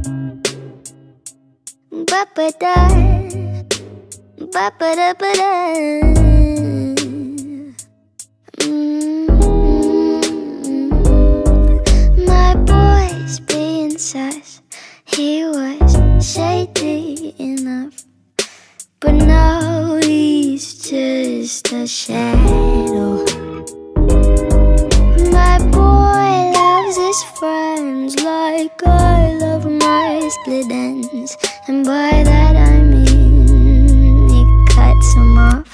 Ba-ba-da, ba-ba-da-ba-da. My boy's being sus. He was shady enough, but now he's just a shadow. My boy loves his friends like I love my split ends, and by that I mean he cuts them off.